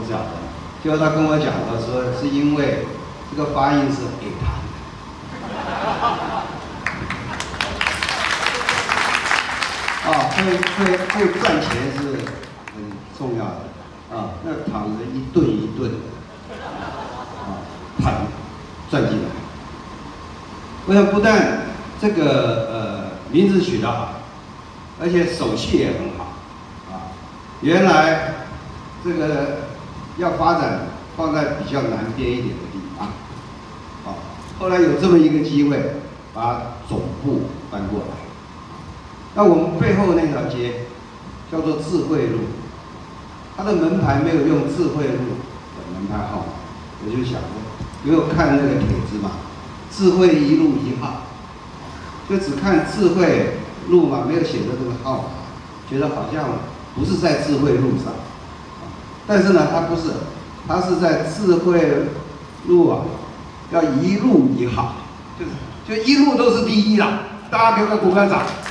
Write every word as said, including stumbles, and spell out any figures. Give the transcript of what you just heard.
晓得。结果他跟我讲了说，是因为这个发音是 A 糖。啊，会会会赚钱是很重要的啊，那躺着一顿一顿的啊，盘赚进来。我想不但这个呃名字取得好，而且手气也很好啊。原来这个要发展放在比较南边一点的地方，啊，后来有这么一个机会，把总部搬过来。那我们背后那条街叫做智慧路，它的门牌没有用智慧路的门牌号码，我就想说，没有看那个帖子嘛，智慧一路一号，就只看智慧路嘛，没有写的这个号码，觉得好像不是在智慧路上，但是呢，它不是，它是在智慧路啊，要一路一号，就是就一路都是第一啦，大家给我鼓个掌。